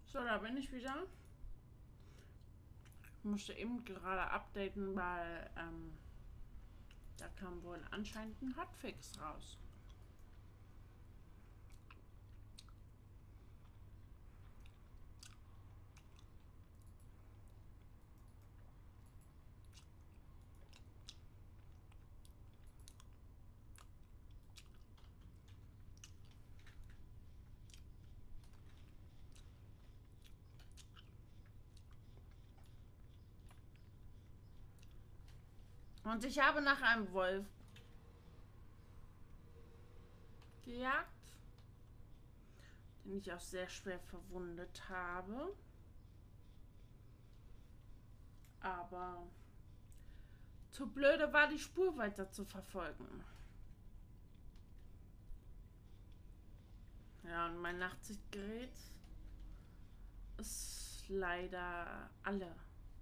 So, da bin ich wieder. Ich musste eben gerade updaten, weil da kam wohl anscheinend ein Hotfix raus. Und ich habe nach einem Wolf gejagt, den ich auch sehr schwer verwundet habe. Aber zu blöde war, die Spur weiter zu verfolgen. Ja, und mein Nachtsichtgerät ist leider alle.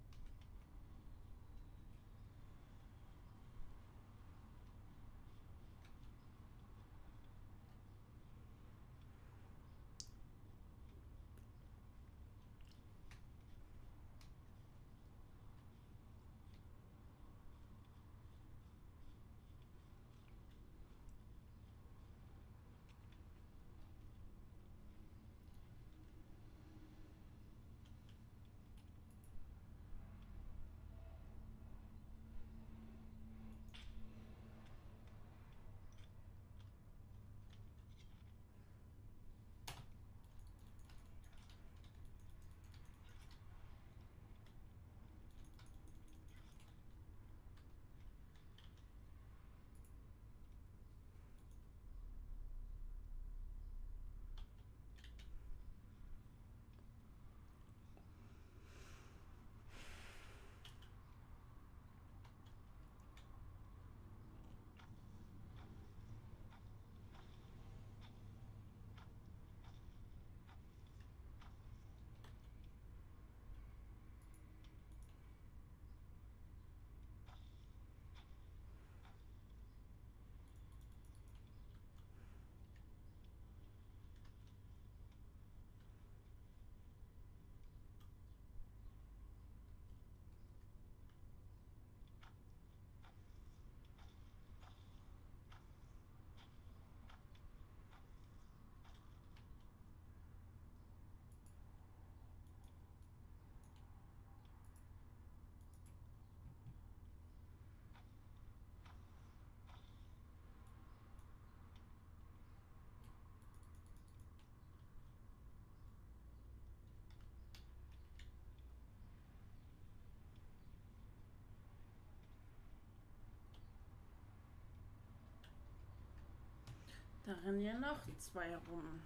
Da rennen ja noch zwei rum.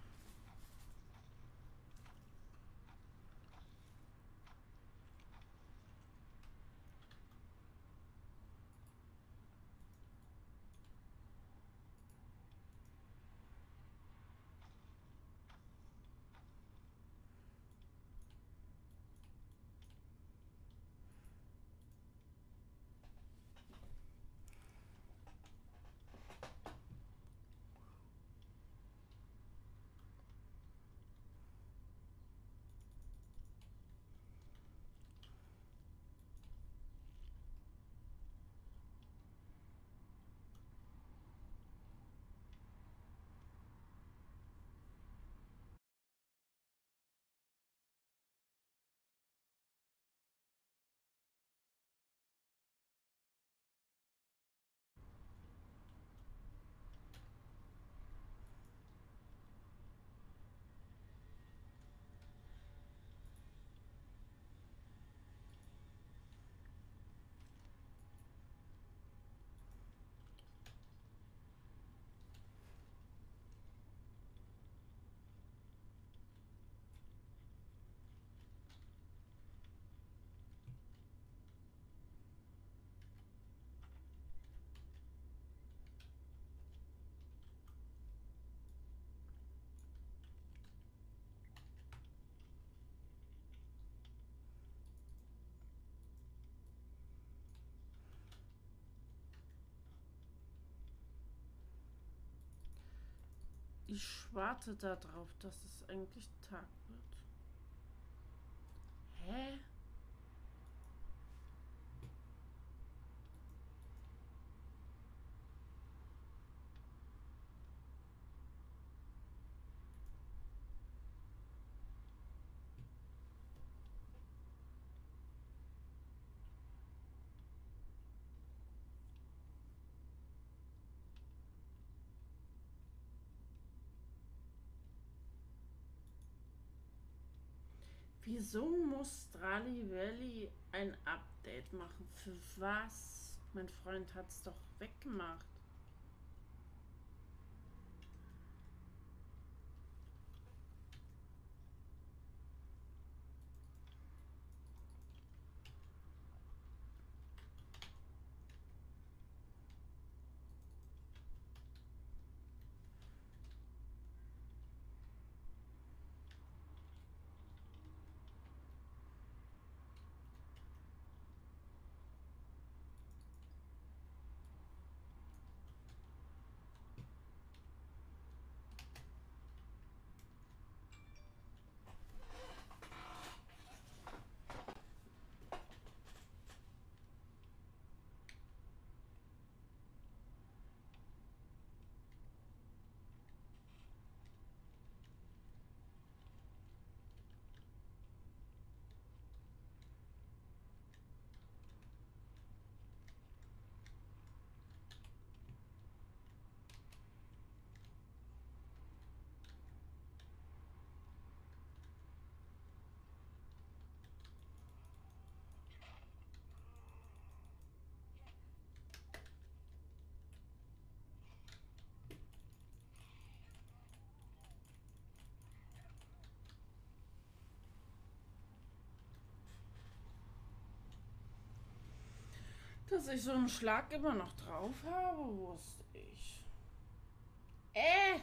Ich warte darauf, dass es eigentlich Tag wird. Hä? Wieso muss Strali Valley ein Update machen? Für was? Mein Freund hat's doch weggemacht. Dass ich so einen Schlag immer noch drauf habe, wusste ich. Äh!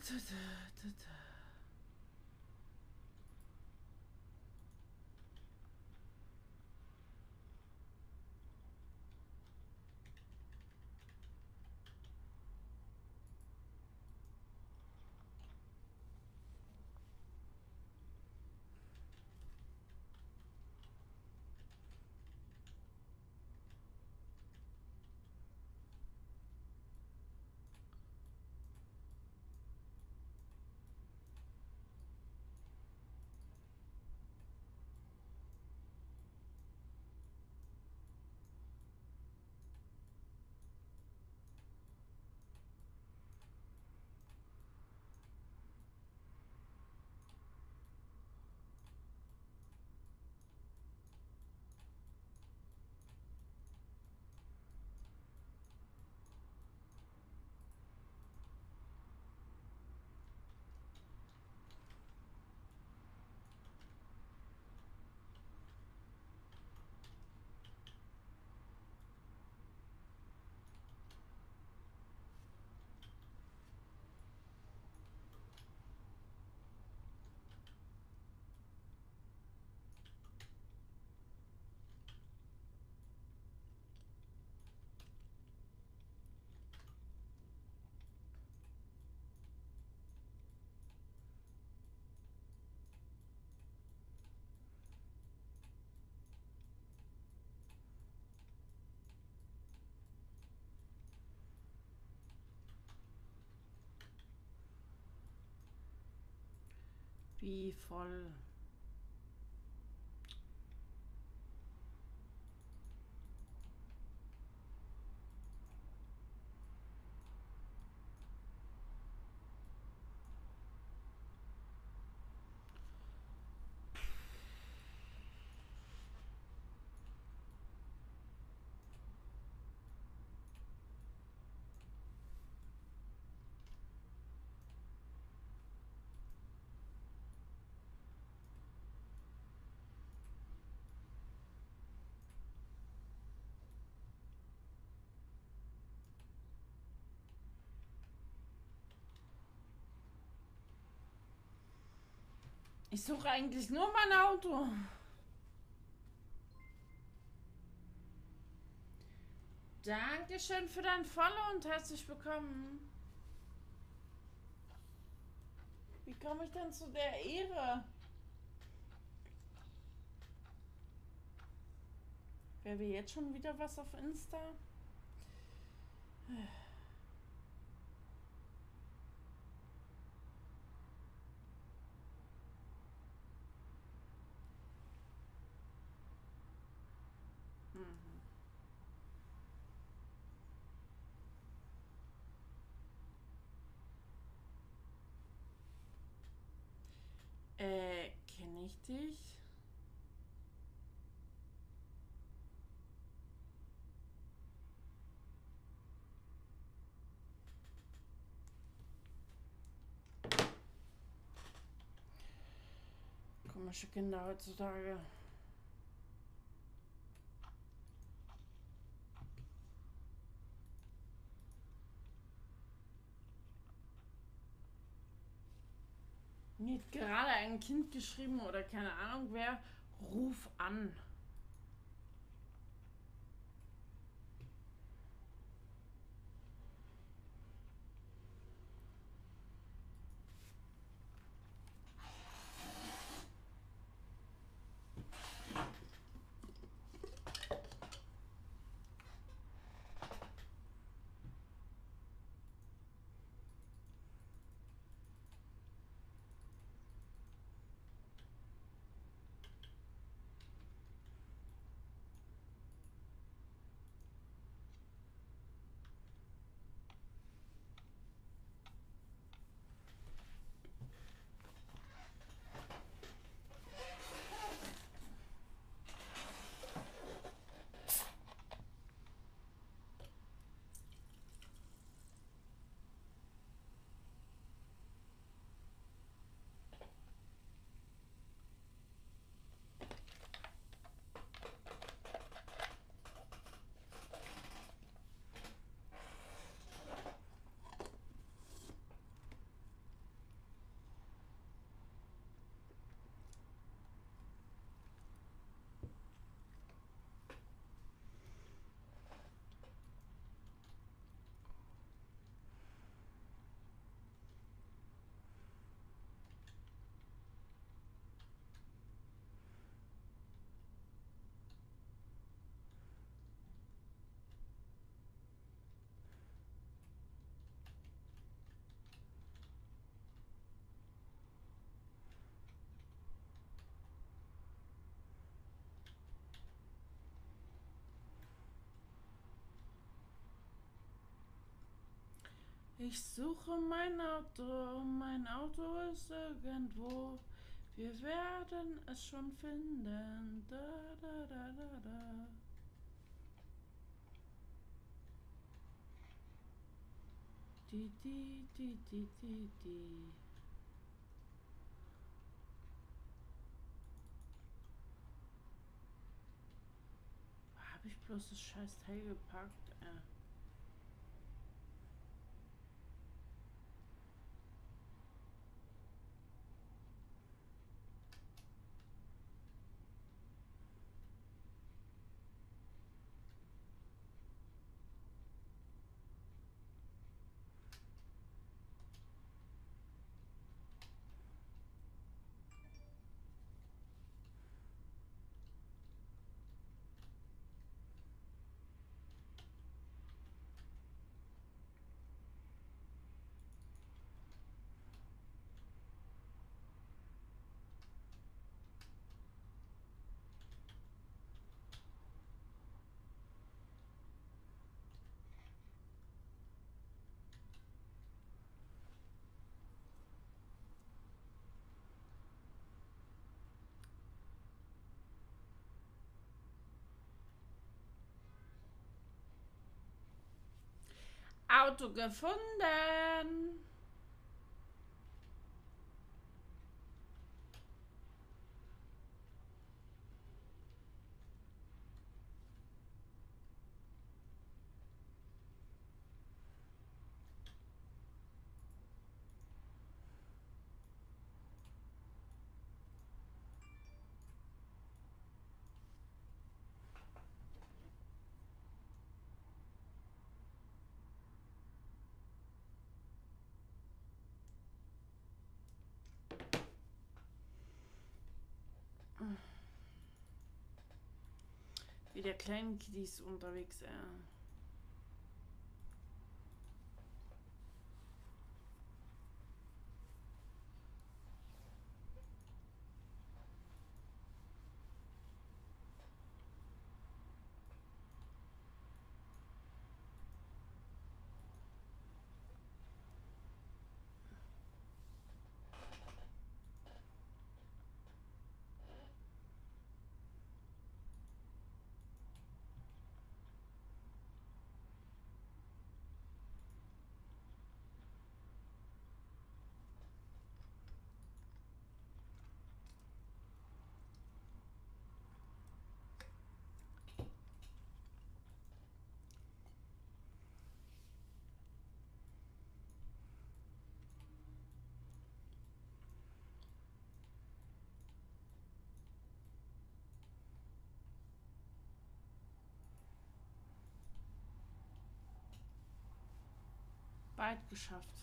Wie voll. Ich suche eigentlich nur mein Auto. Dankeschön für dein Follow und herzlich willkommen. Wie komme ich denn zu der Ehre? Wer will jetzt schon wieder was auf Insta? Mhm. Kenne ich dich? Komische Kinder heutzutage. Mir hat gerade ein Kind geschrieben oder keine Ahnung wer. Ruf an. Ich suche mein Auto ist irgendwo. Wir werden es schon finden. Da, da, da, da, da. Die, die, die, die, die, die. Habe ich bloß das scheiß Teil gepackt? Auto gefunden. Wie der kleinen Kiddies unterwegs, Bald geschafft.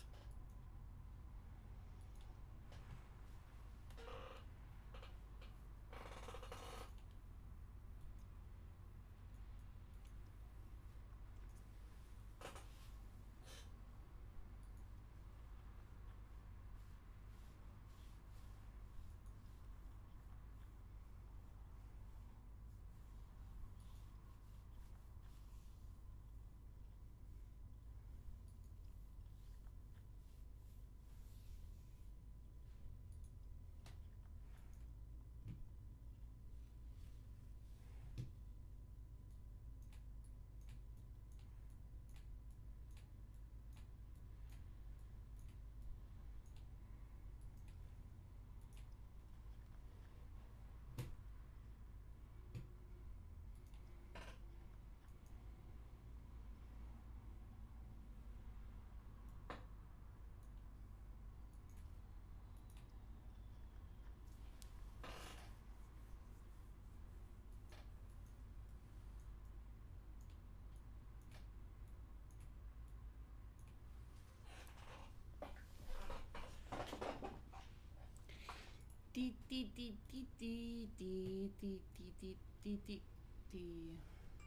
Die, die, die, die, die, die, die, die, die, die, die, die.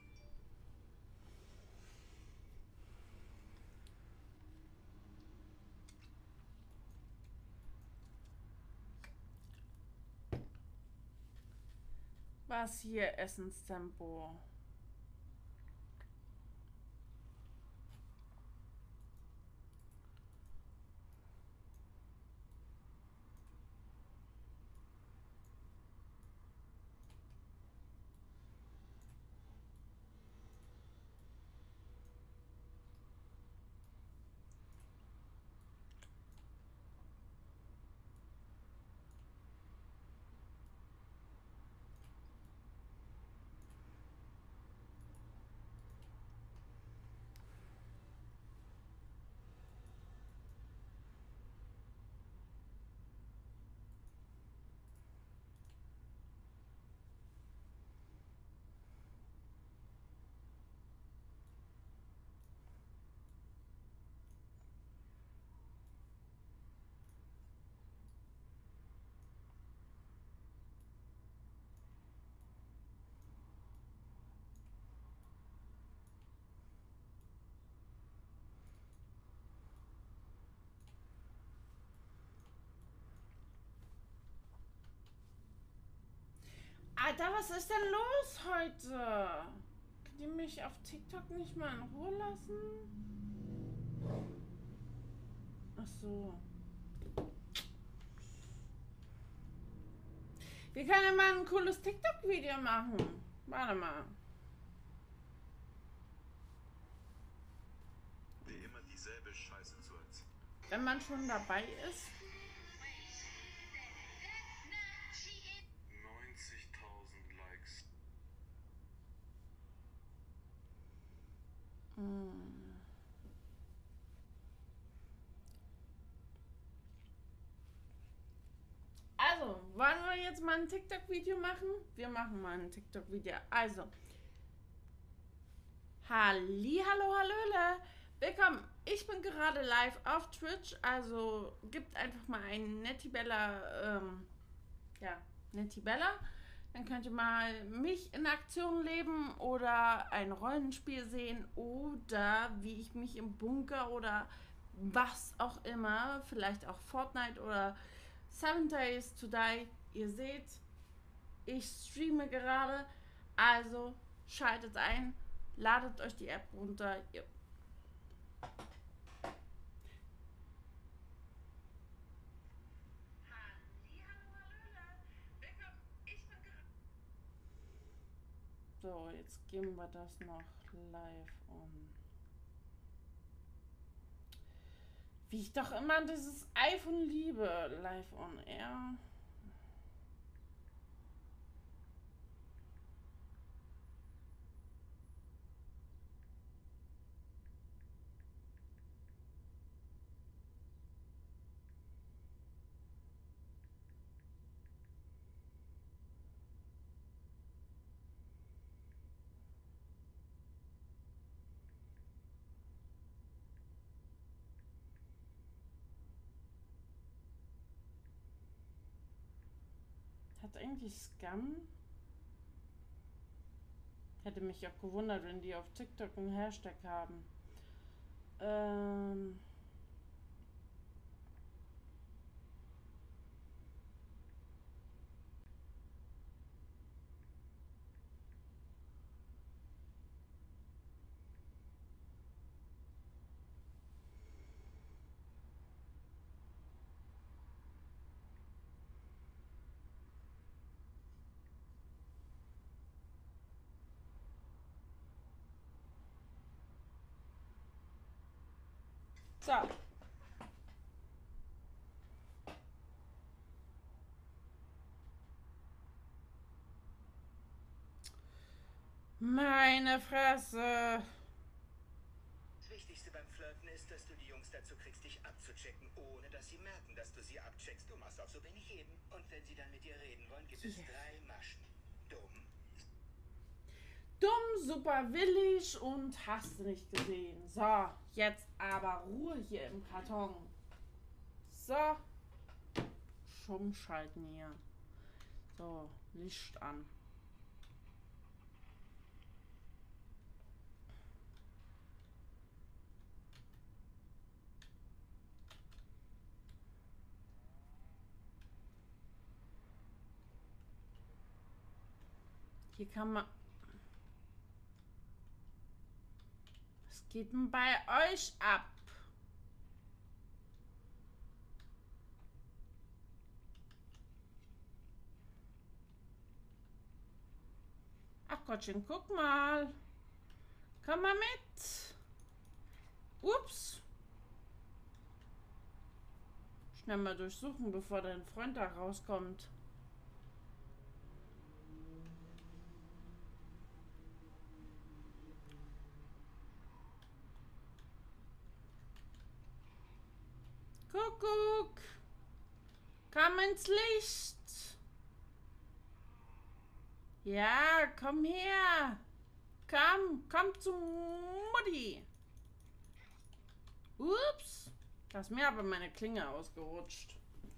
Was hier? Essenstempo. Alter, was ist denn los heute? Könnt ihr mich auf TikTok nicht mal in Ruhe lassen? Ach so. Wir können ja mal ein cooles TikTok-Video machen. Warte mal. Wie immer dieselbe Scheiße zu erzählen. Wenn man schon dabei ist. 90.000 Likes. Also, wollen wir jetzt mal ein TikTok-Video machen? Wir machen mal ein TikTok-Video. Also, hallo, hallöle. Willkommen. Ich bin gerade live auf Twitch. Also, gibt einfach mal einen Nettibella, Nettibella. Dann könnt ihr mal mich in Aktion leben oder ein Rollenspiel sehen oder wie ich mich im Bunker oder was auch immer, vielleicht auch Fortnite oder 7 Days to Die. Ihr seht, ich streame gerade, also schaltet ein, ladet euch die App runter. So, jetzt geben wir das noch live on. Wie ich doch immer dieses iPhone liebe, live on air. Hat eigentlich Scam? Hätte mich auch gewundert, wenn die auf TikTok einen Hashtag haben. So. Meine Fresse. Das Wichtigste beim Flirten ist, dass du die Jungs dazu kriegst, dich abzuchecken, ohne dass sie merken, dass du sie abcheckst. Du machst auch so wenig Heben. Und wenn sie dann mit dir reden wollen, gibt es 3 Maschen. Dumm, super willig und hast du nicht gesehen. So, jetzt aber Ruhe hier im Karton. So. Stumm schalten hier. So, Licht an. Hier kann man... Was geht denn bei euch ab? Ach Gottchen, guck mal. Komm mal mit. Ups. Schnell mal durchsuchen, bevor dein Freund da rauskommt. Kuckuck. Komm ins Licht. Ja, komm her. Komm zu Mutti. Ups. Da ist mir aber meine Klinge ausgerutscht.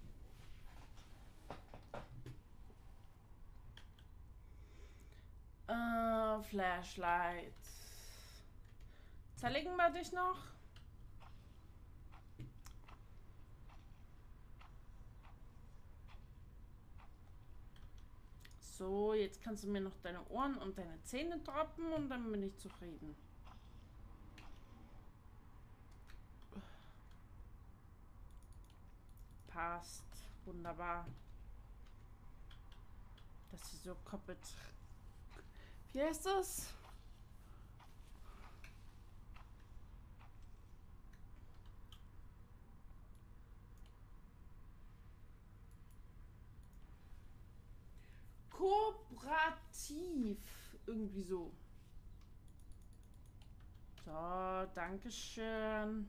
Flashlight. Zerlegen wir dich noch? So, jetzt kannst du mir noch deine Ohren und deine Zähne droppen und dann bin ich zufrieden. Passt. Wunderbar. Dass sie so koppelt. Wie heißt das? Kooperativ. Irgendwie so. So, Dankeschön.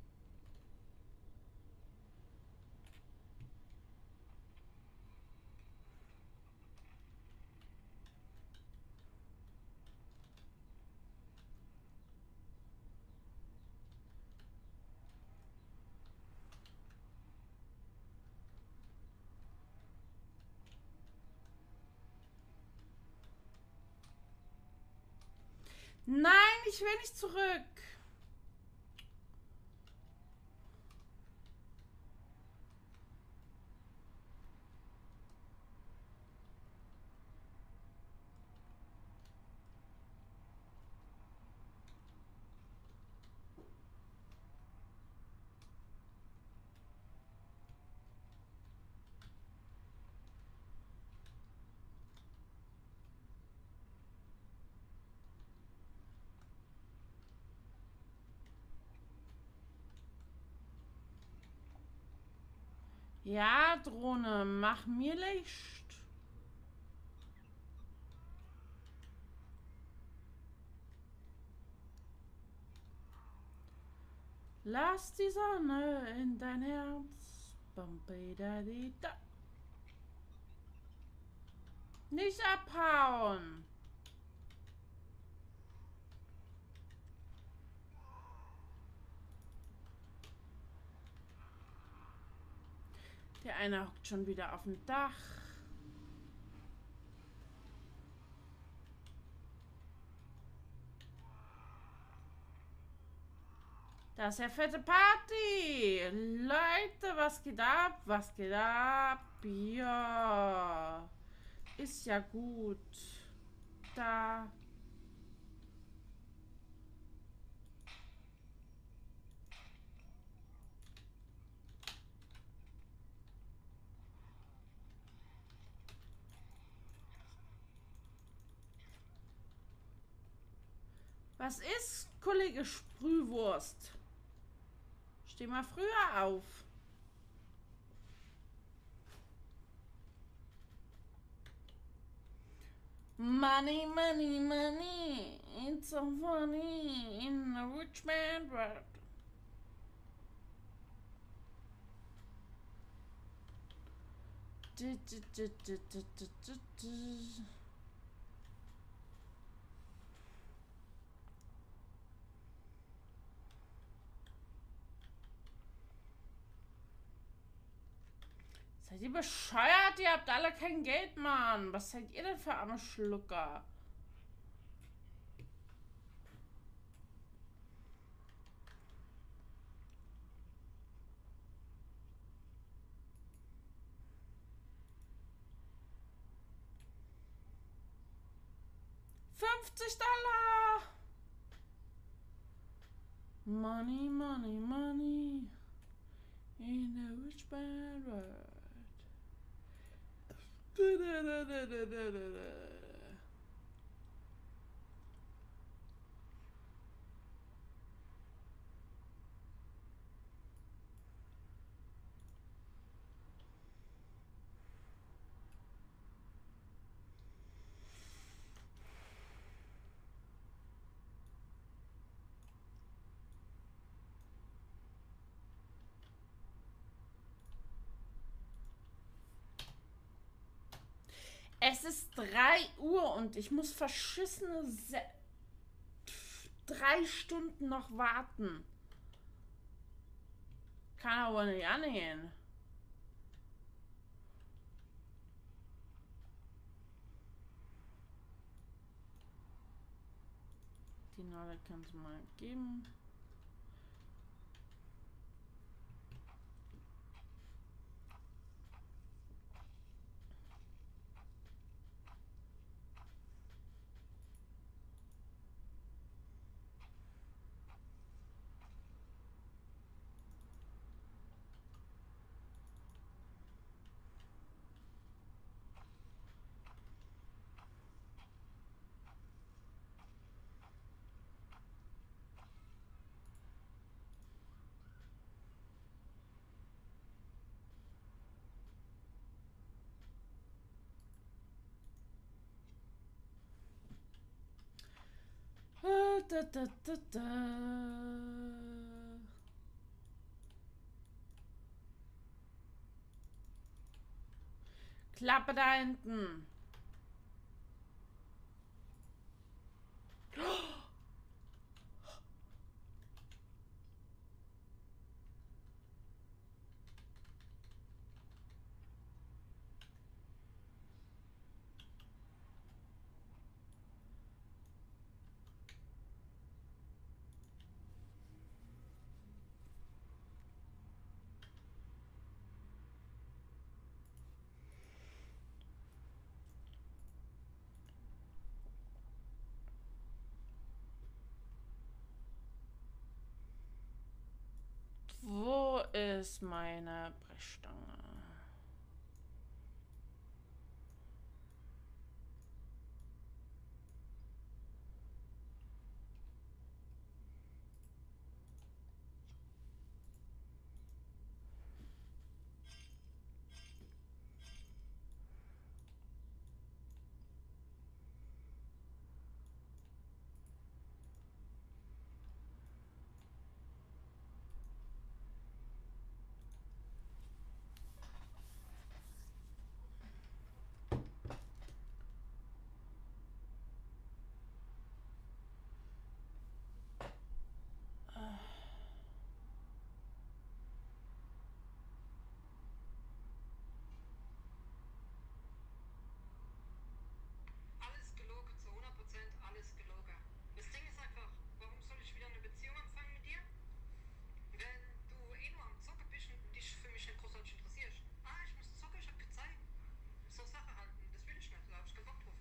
Nein, ich will nicht zurück. Ja, Drohne, mach mir Licht. Lass die Sonne in dein Herz. Bam-bi-da-di-da. Nicht abhauen. Der eine hockt schon wieder auf dem Dach. Das ist ja fette Party. Leute, was geht ab? Was geht ab? Ja. Ist ja gut. Da. Was ist, Kollege Sprühwurst? Steh mal früher auf. Money, money, money. It's so funny in a rich man world. Seid ihr bescheuert? Ihr habt alle kein Geld, Mann. Was seid ihr denn für arme Schlucker? $50. Money, money, money. In a rich man world. Es ist 3 Uhr und ich muss verschissene 3 Stunden noch warten. Kann aber nicht angehen. Die Nadel kannst du mal geben. Da, da, da, da. Klappe da hinten. Wo ist meine Brechstange? Alles gelogen, zu 100% alles gelogen. Das Ding ist einfach, warum soll ich wieder eine Beziehung anfangen mit dir? Wenn du eh nur am Zocken bist und dich für mich nicht großartig interessierst. Ah, ich muss zocken, ich hab keine Zeit. So Sache halten, das will ich nicht, da hab ich keinen Bock drauf.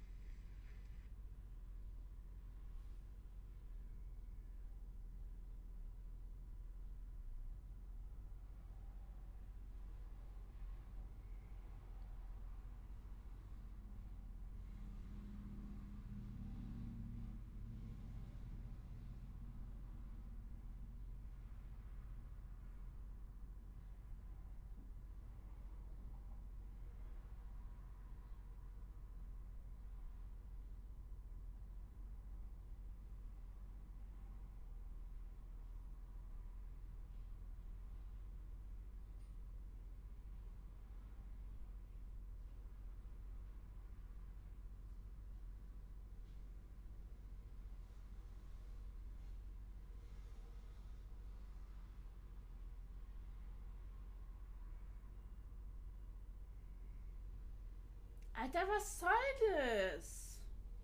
Alter, was soll das?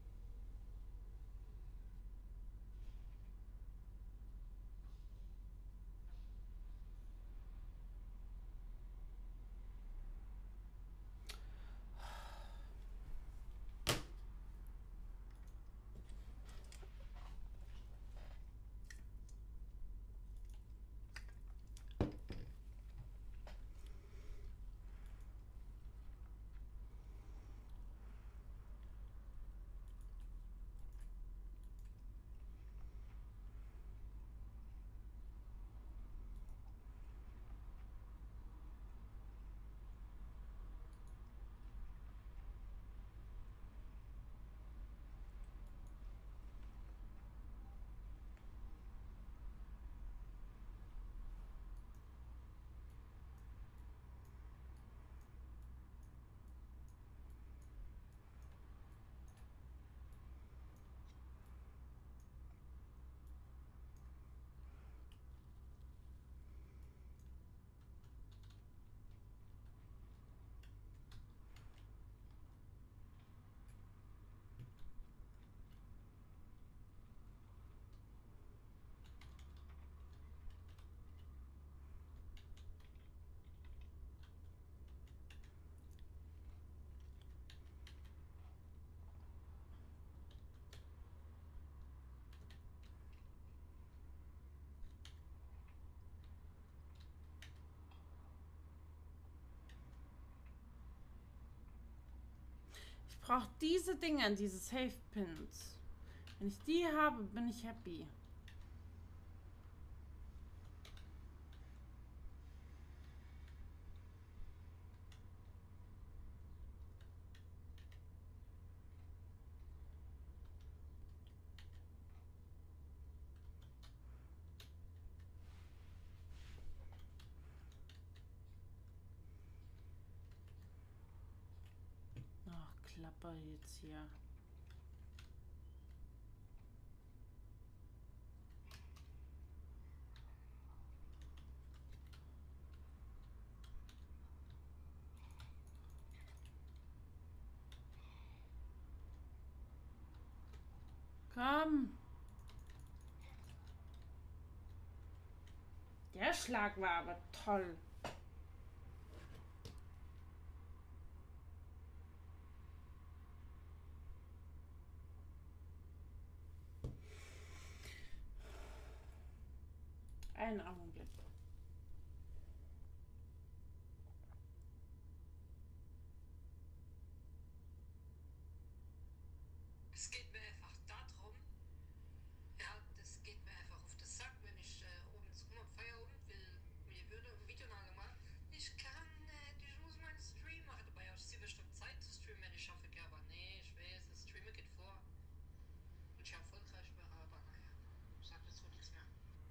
Ich brauche diese Dinger, diese Safe Pins. Wenn ich die habe, bin ich happy. Klappe jetzt hier. Komm. Der Schlag war aber toll. Einen Augenblick. Es geht mir einfach darum, ja, das geht mir einfach auf den Sack, wenn ich abends rum am Feierabend will, mir würde ein Video nachgemacht. Ich kann nicht, ich muss meinen Stream machen. Dabei habe ich 7 Stunden Zeit zu streamen, wenn ich schaffe, aber nee, ich weiß, das Streamen geht vor. Und ich erfolgreich wäre, aber naja, sagt jetzt wohl nichts mehr.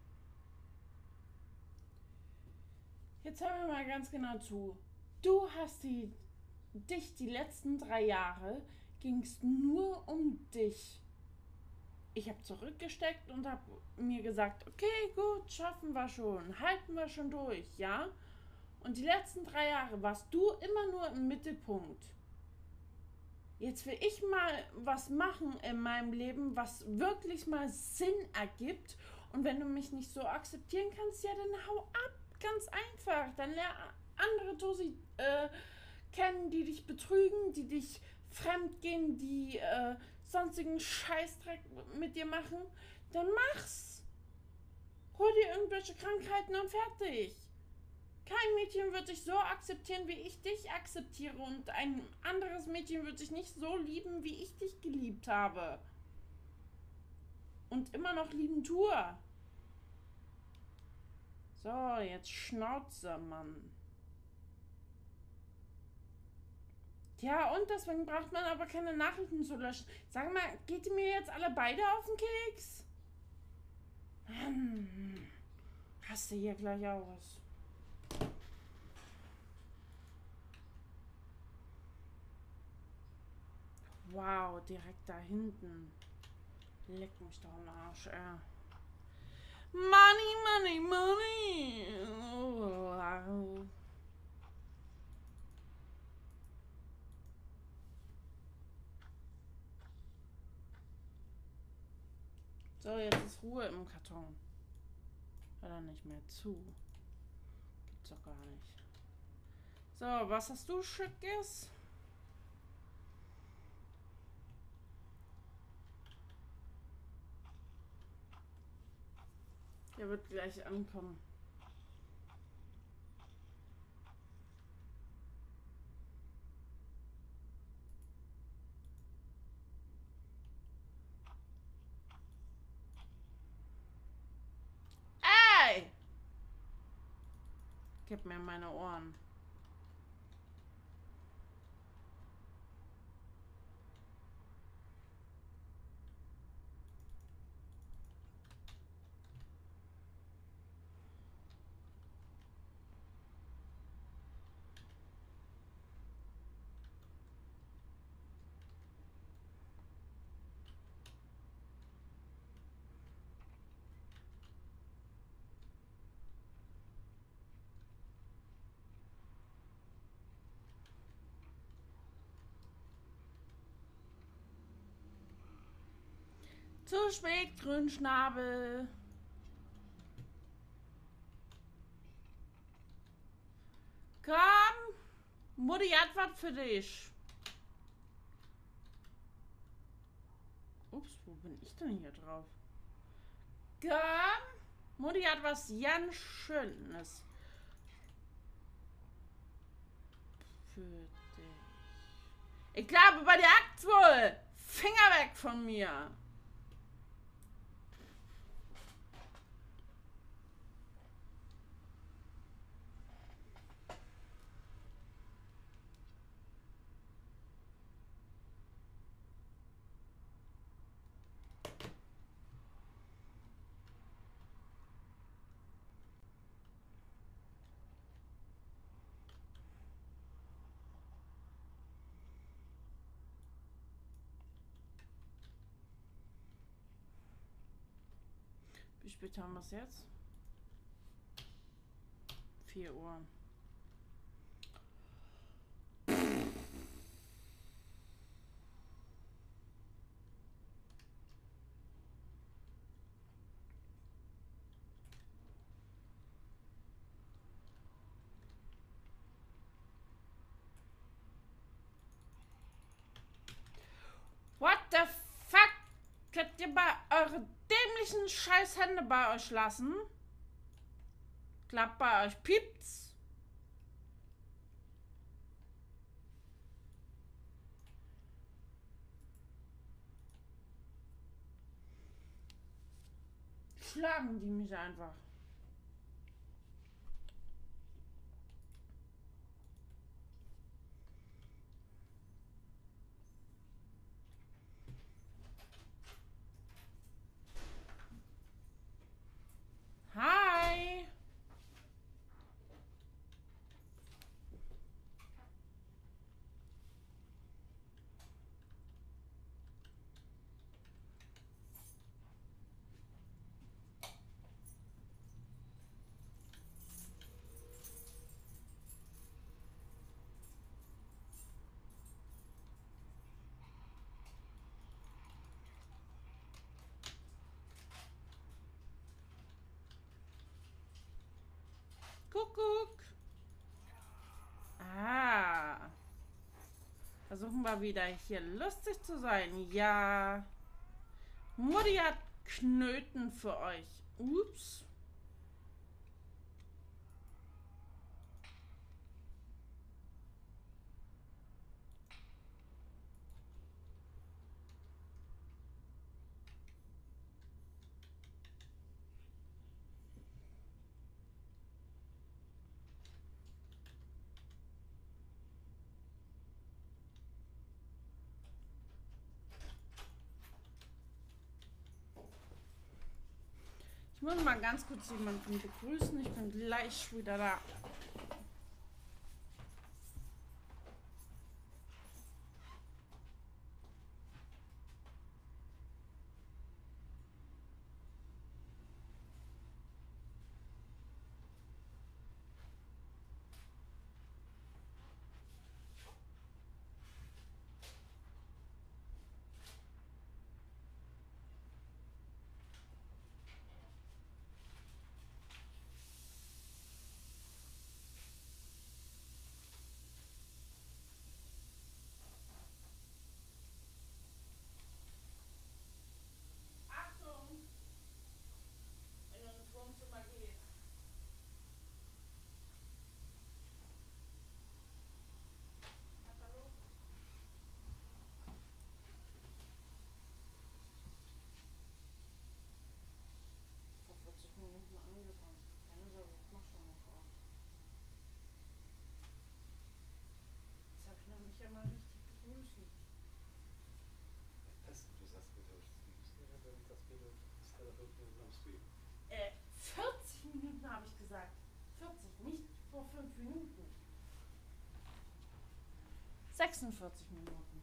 Jetzt hör mir mal ganz genau zu. Du hast dich die letzten 3 Jahre ging es nur um dich. Ich habe zurückgesteckt und habe mir gesagt, okay, gut, schaffen wir schon, halten wir schon durch, ja? Und die letzten 3 Jahre warst du immer nur im Mittelpunkt. Jetzt will ich mal was machen in meinem Leben, was wirklich mal Sinn ergibt. Und wenn du mich nicht so akzeptieren kannst, ja, dann hau ab. Ganz einfach. Dann lerne andere Tosi kennen, die dich betrügen, die dich fremdgehen, die sonstigen Scheißdreck mit dir machen. Dann mach's. Hol dir irgendwelche Krankheiten und fertig. Kein Mädchen wird dich so akzeptieren, wie ich dich akzeptiere. Und ein anderes Mädchen wird dich nicht so lieben, wie ich dich geliebt habe. Und immer noch lieben tue. So, jetzt Schnauze, Mann. Ja, und deswegen braucht man aber keine Nachrichten zu löschen. Sag mal, geht ihr mir jetzt alle beide auf den Keks? Hast du hier gleich aus. Wow, direkt da hinten. Leck mich doch am Arsch, Money, money, money. Oh. So, jetzt ist Ruhe im Karton. Hör da nicht mehr zu. Gibt's doch gar nicht. So, was hast du Schickes? Der wird gleich ankommen. Ey! Gib mir meine Ohren. Zu spät, Grünschnabel. Komm, Mutti hat was für dich. Ups, wo bin ich denn hier drauf? Komm, Mutti hat was ganz Schönes für dich. Ich glaube, bei der Akt wohl. Finger weg von mir. spät haben wir es jetzt? 4 Uhr. What the fuck? Könnt ihr mal eure dämlichen Scheißhände bei euch lassen? Klappt bei euch piept's? Schlagen die mich einfach. Hi. Kuckuck. Ah. Versuchen wir wieder hier lustig zu sein. Ja. Mutti hat Knöten für euch. Ups. Ich muss mal ganz kurz jemanden begrüßen. Ich bin gleich wieder da. Achtung! Wenn du ins Wohnzimmer gehst. Hallo? Vor 40 Minuten angekommen. Keine Sorge, ich mach schon noch auf. Jetzt habe ich nämlich ja mal richtig begrüßen. Du sagst bitte, das bitte, ist da doch irgendwo am Stream. 40 Minuten habe ich gesagt. 40, nicht vor 5 Minuten. 46 Minuten.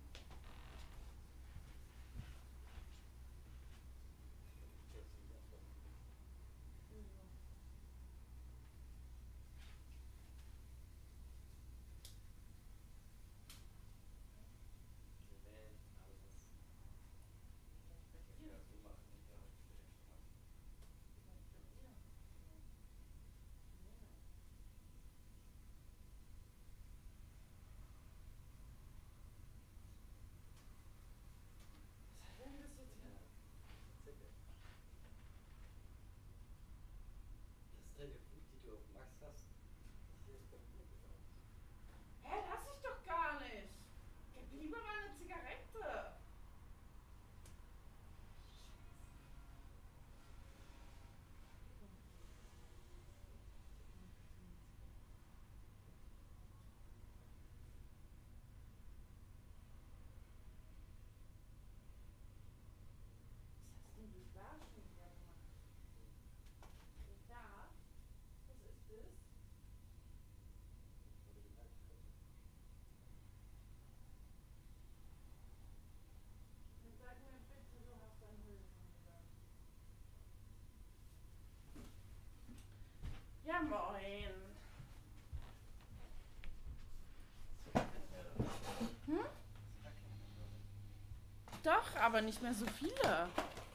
aber nicht mehr so viele.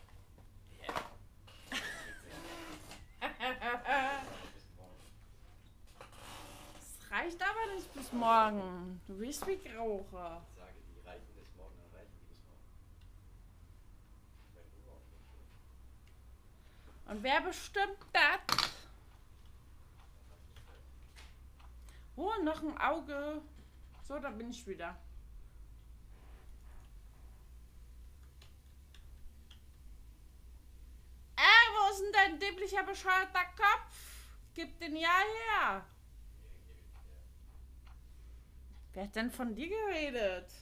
Es reicht aber nicht bis morgen. Du bist wie Raucher. Ich sage, die reichen bis morgen, dann reichen die bis morgen. Wenn du auch nicht. Und wer bestimmt das? Oh, noch ein Auge. So, da bin ich wieder. Wo ist denn dein dämlicher, bescheuerter Kopf? Gib den ja her. Wer hat denn von dir geredet?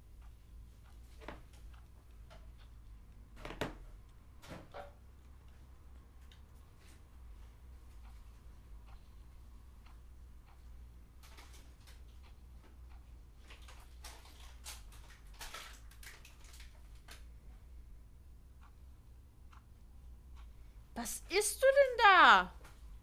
Was isst du denn da?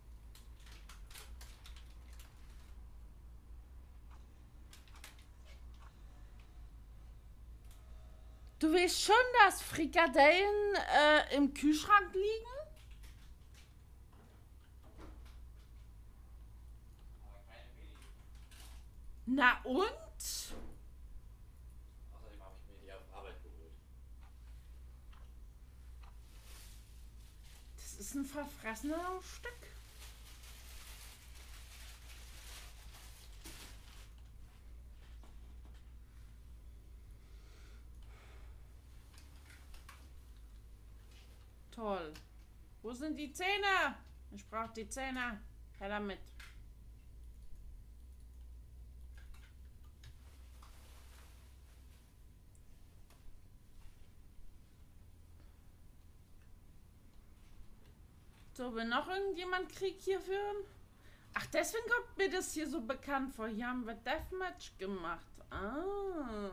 Du willst schon, dass Frikadellen im Kühlschrank liegen? Na und? Außerdem habe ich mir die auf Arbeit geholt. Das ist ein verfressener Stück. Toll. Wo sind die Zähne? Ich brauche die Zähne. Her damit. So, will noch irgendjemand Krieg hier führen? Ach, deswegen kommt mir das hier so bekannt vor. Hier haben wir Deathmatch gemacht. Ah.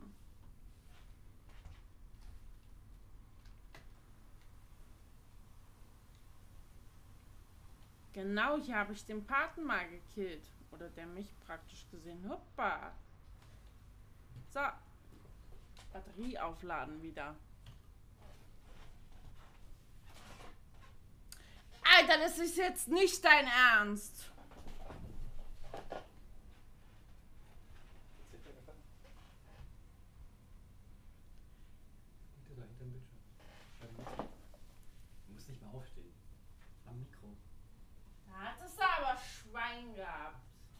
Genau, hier habe ich den Paten mal gekillt. Oder der mich praktisch gesehen. Hoppa. So. Batterie aufladen wieder. Alter, das ist jetzt nicht dein Ernst. Jetzt sind wir gefangen. Hinter da, hinterm Bildschirm. Schau dir mal. Du musst nicht mehr aufstehen. Am Mikro. Da hattest du aber Schwein gehabt.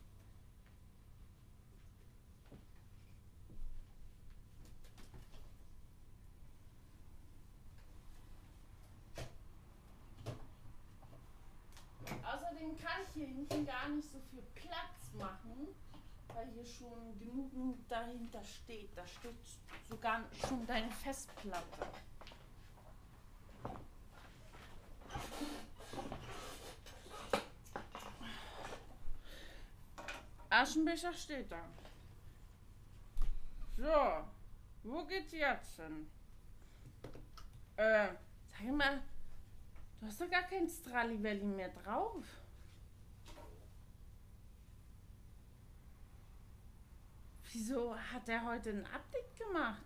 Außerdem kann ich hier hinten gar nicht so viel Platz machen, weil hier schon genug dahinter steht. Da steht sogar schon deine Festplatte. Aschenbecher steht da. So, wo geht's jetzt hin? Sag mal, du hast doch gar kein Stralivelli mehr drauf. Wieso hat er heute ein Update gemacht?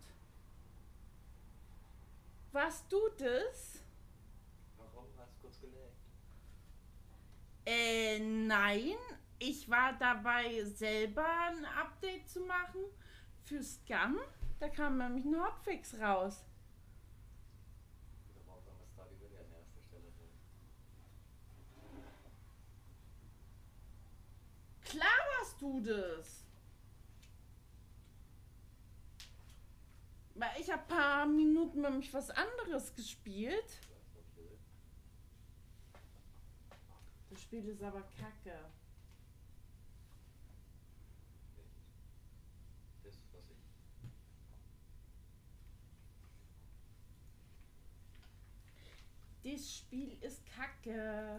Warst du das? Warum hast du kurz gelegt? Nein. Ich war dabei, selber ein Update zu machen für Scum. Da kam nämlich ein Hotfix raus. Ich würde mal sagen, was da die Welle an erster Stelle sind. Klar warst du das. Weil ich habe ein paar Minuten nämlich was anderes gespielt. Das Spiel ist aber kacke. Das, was ich. Das Spiel ist kacke.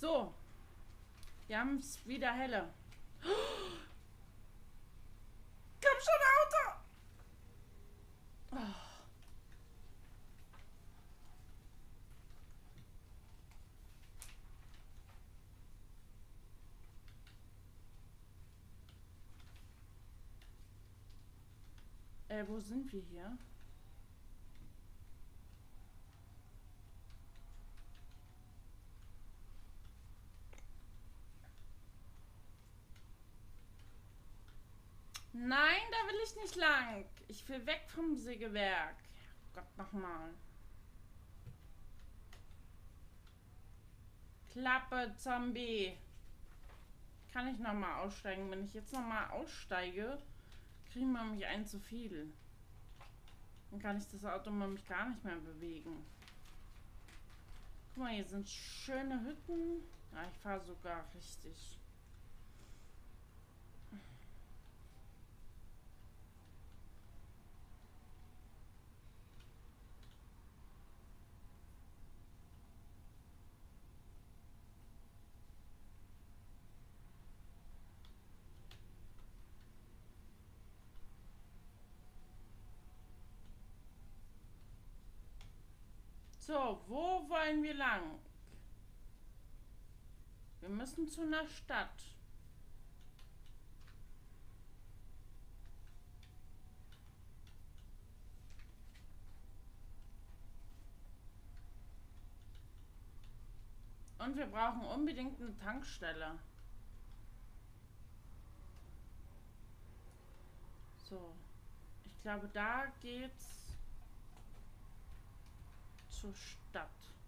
So. Wir haben es wieder helle. Komm schon, Auto! Oh. Wo sind wir hier? Nein, da will ich nicht lang. Ich will weg vom Sägewerk. Gott, nochmal. Klappe, Zombie. Kann ich nochmal aussteigen? Wenn ich jetzt nochmal aussteige, kriegen wir mich ein zu viel. Dann kann ich das Auto nämlich gar nicht mehr bewegen. Guck mal, hier sind schöne Hütten. Ja, ich fahre sogar richtig. So, wo wollen wir lang? Wir müssen zu einer Stadt. Und wir brauchen unbedingt eine Tankstelle. So. Ich glaube, da geht's zur Stadt.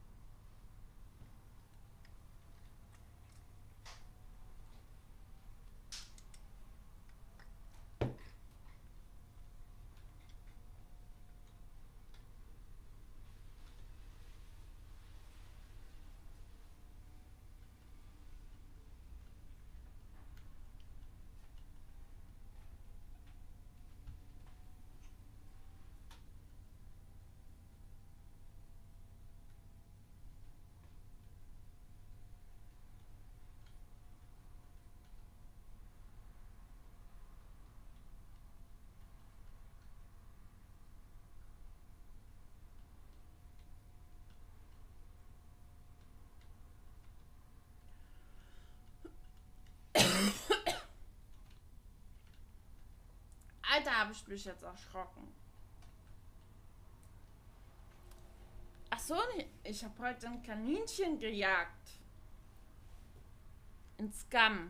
Alter, habe ich mich jetzt erschrocken. Ach so, ich habe heute ein Kaninchen gejagt. Ins Gamm.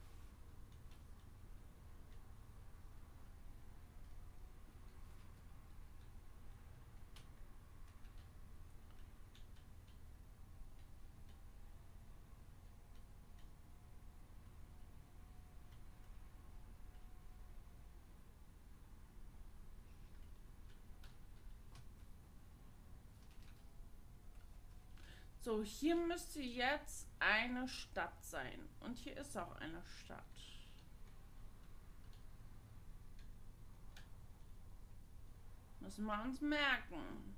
So, hier müsste jetzt eine Stadt sein. Und hier ist auch eine Stadt. Müssen wir uns merken.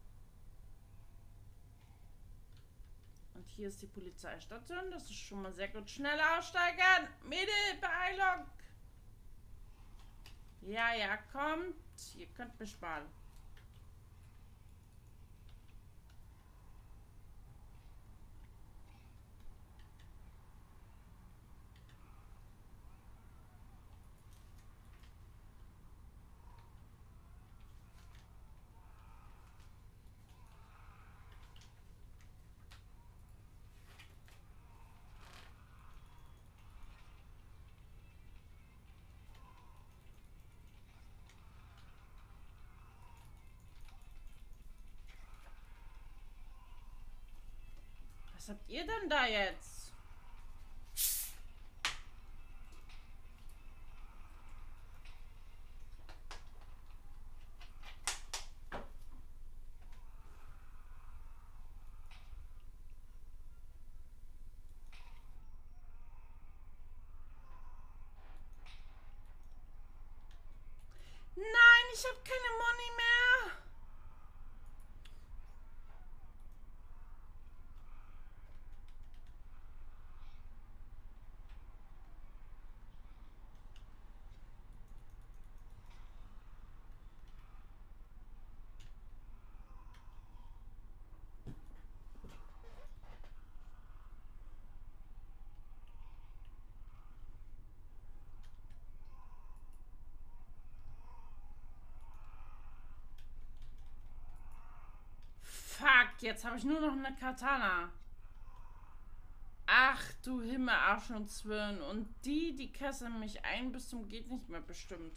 Und hier ist die Polizeistation. Das ist schon mal sehr gut. Schnell aussteigen! Mädel, Beeilung! Ja, ja, kommt. Ihr könnt mich mal. Was habt ihr denn da jetzt? Nein, ich habe keine Money mehr. jetzt habe ich nur noch eine Katana. Ach du Himmel, Arsch und Zwirn. Und die kesseln mich ein bis zum geht nicht mehr bestimmt.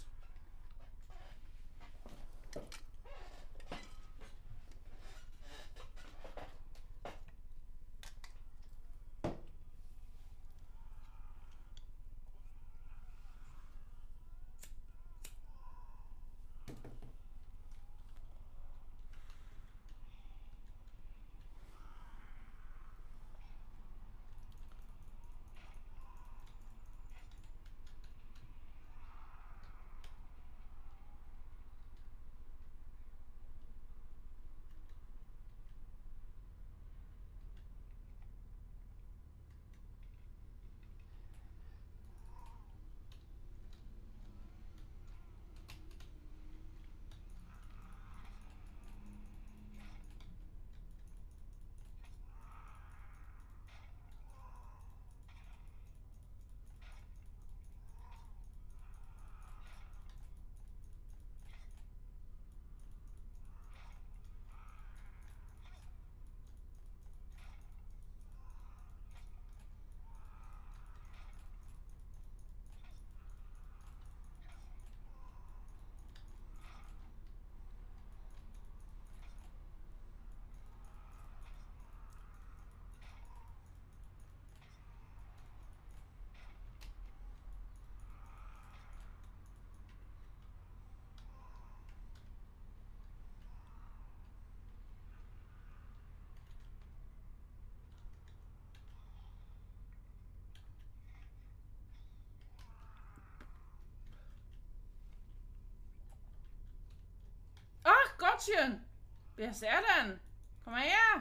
Ach Gottchen! Wer ist er denn? Komm mal her!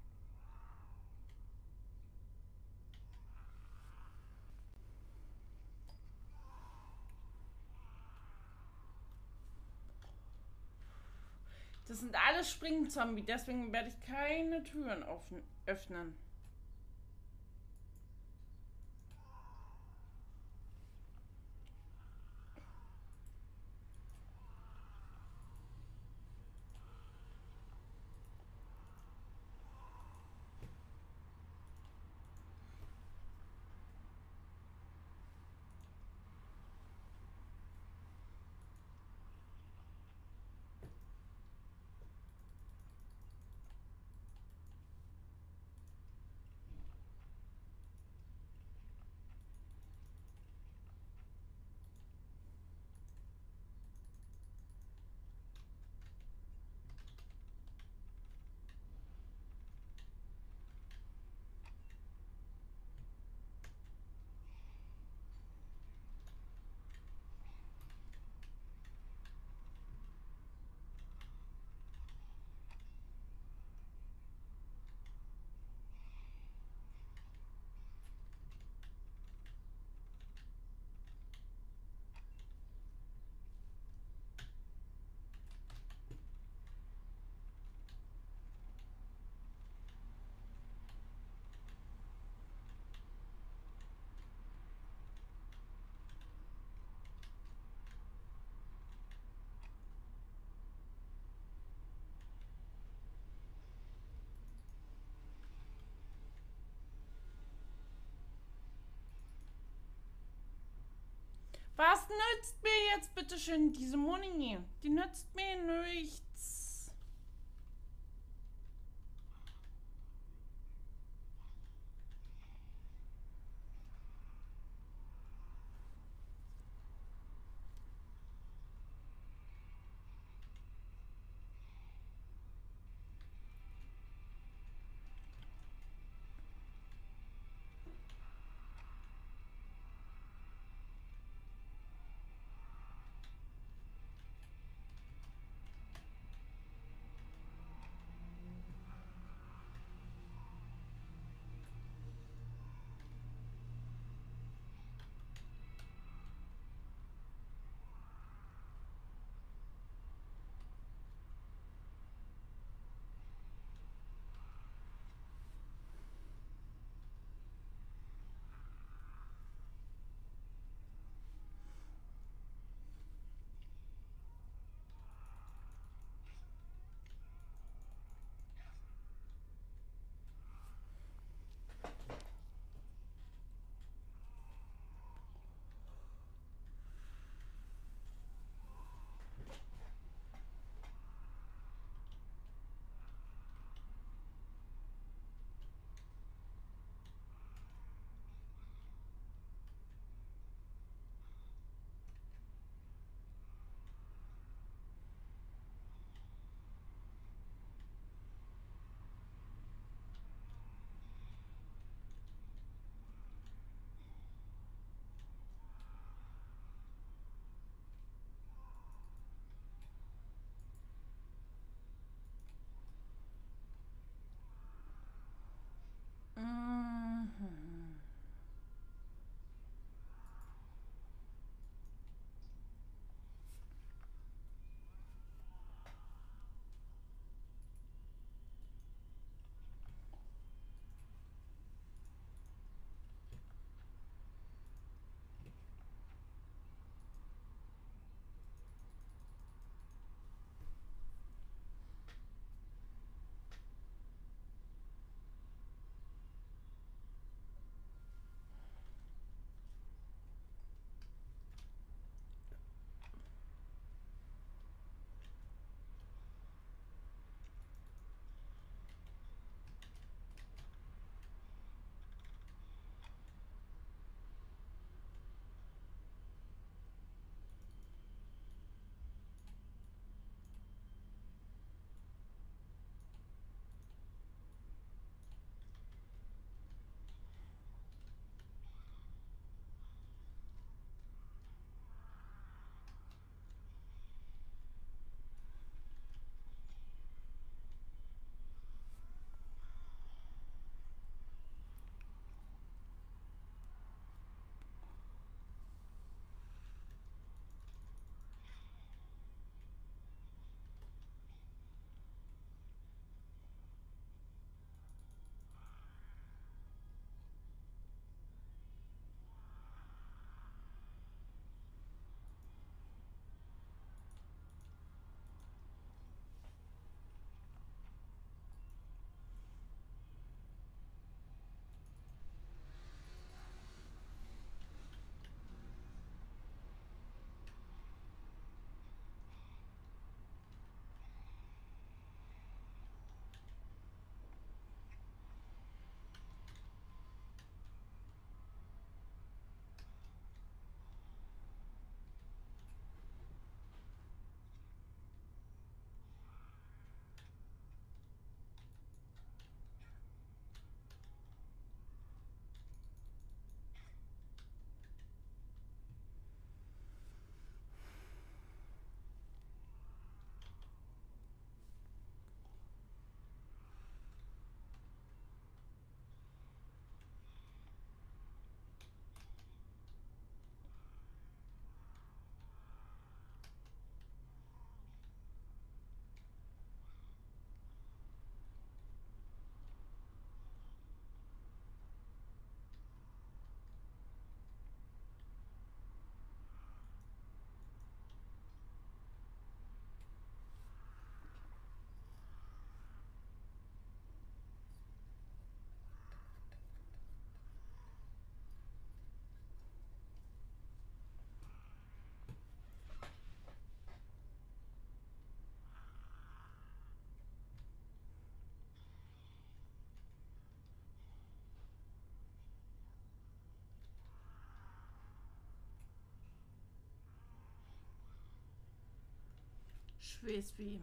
Das sind alles Springzombie, deswegen werde ich keine Türen öffnen. Was nützt mir jetzt bitte schön diese Moni? Die nützt mir nichts. Mhm. Ich weiß wie.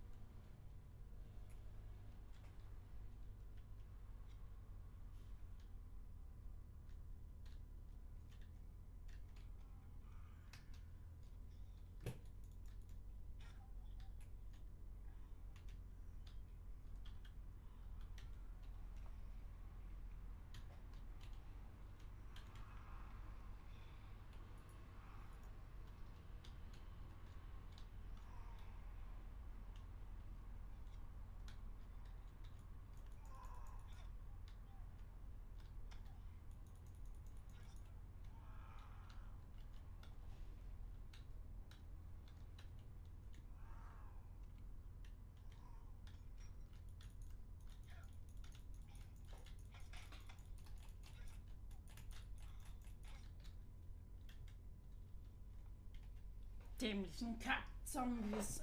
Dämlichen Kack-Zombies,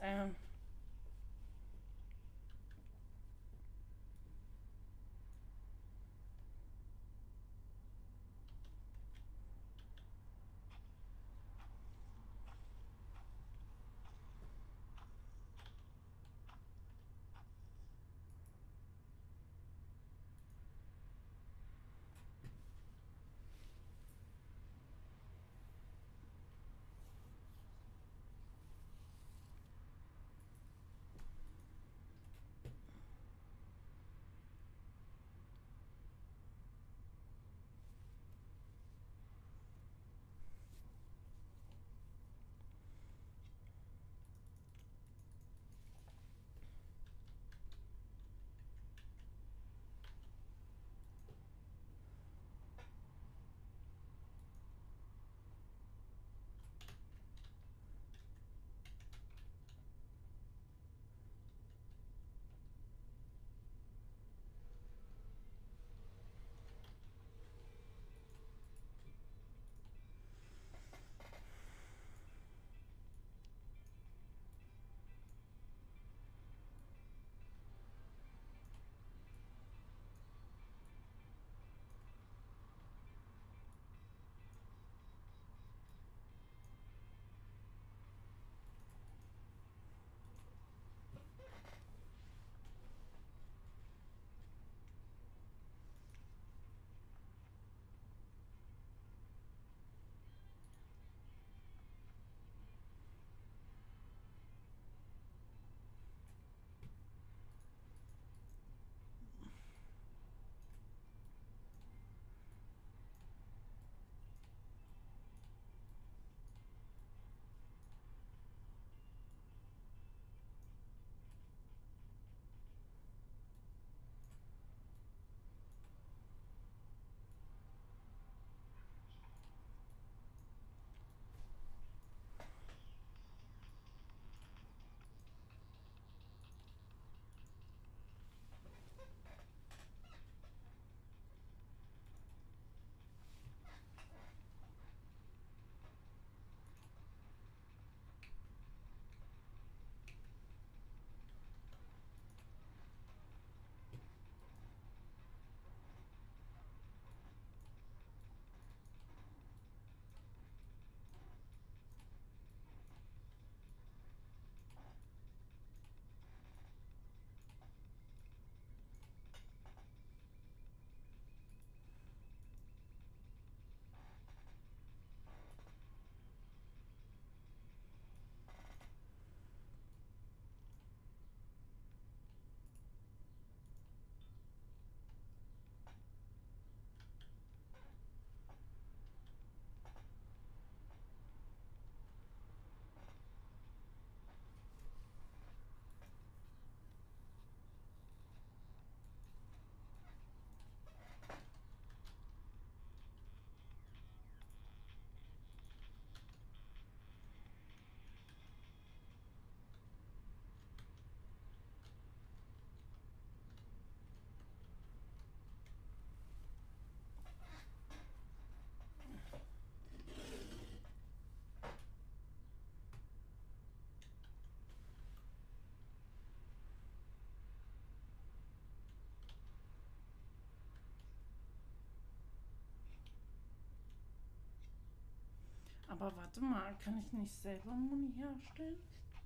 Aber warte mal, kann ich nicht selber Muni herstellen?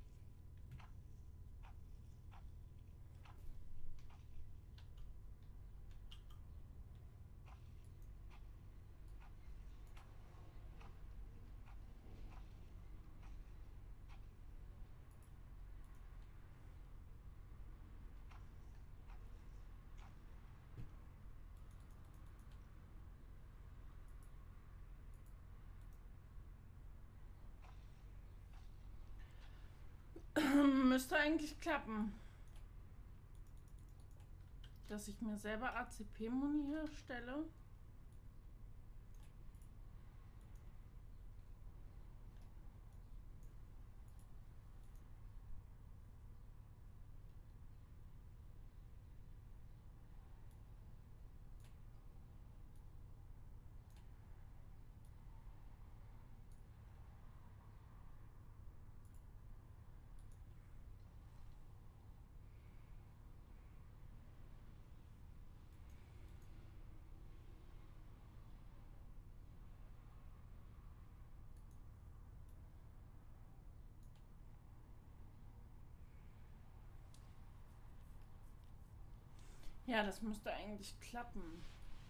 Müsste eigentlich klappen. Dass ich mir selber ACP-Muni herstelle. Ja, das müsste eigentlich klappen.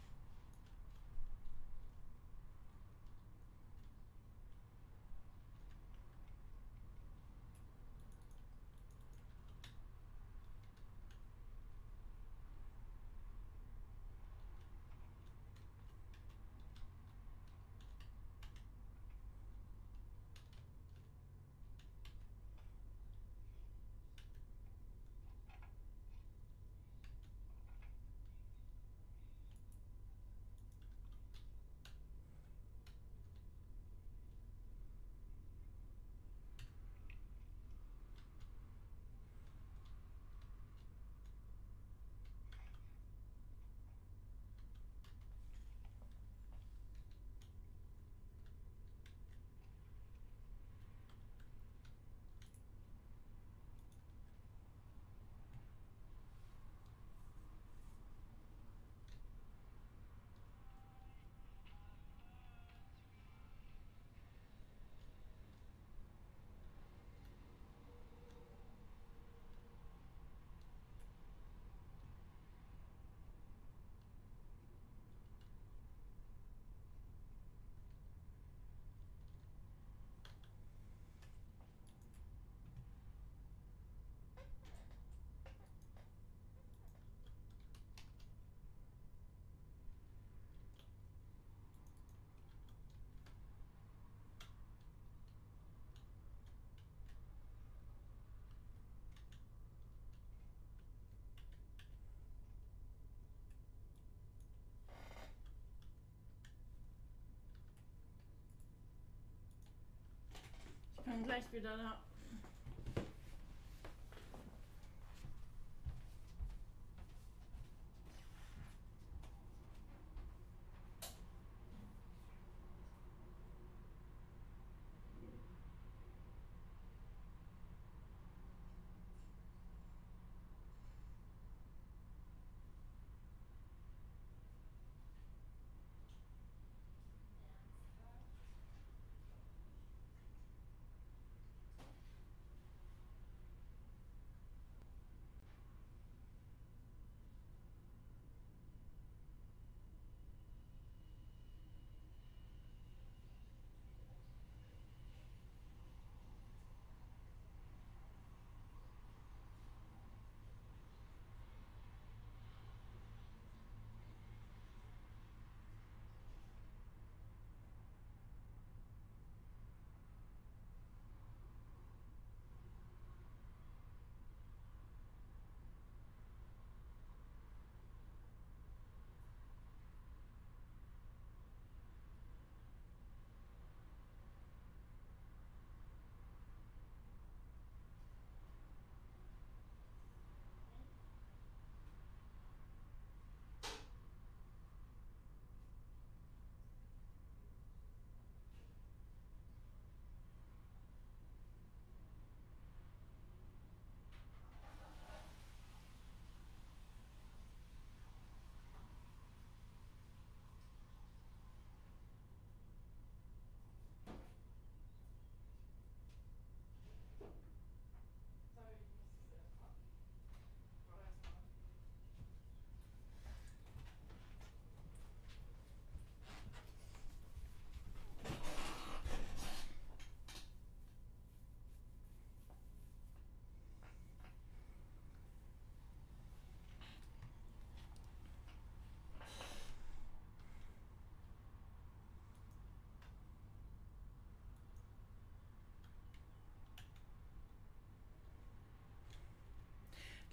Ich bin gleich wieder da.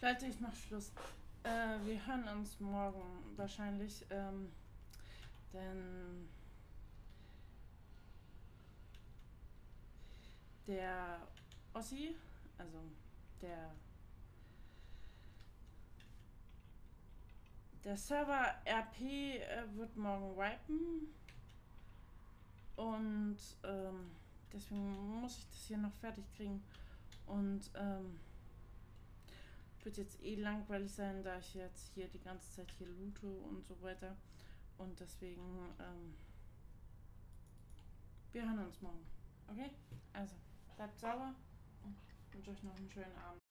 Leute, ich mach Schluss. Wir hören uns morgen wahrscheinlich, denn der Ossi, also der Server RP wird morgen wipen und deswegen muss ich das hier noch fertig kriegen und wird jetzt eh langweilig sein, da ich jetzt hier die ganze Zeit hier loote und so weiter und deswegen wir hören uns morgen, okay? Also bleibt sauber und wünsche euch noch einen schönen Abend.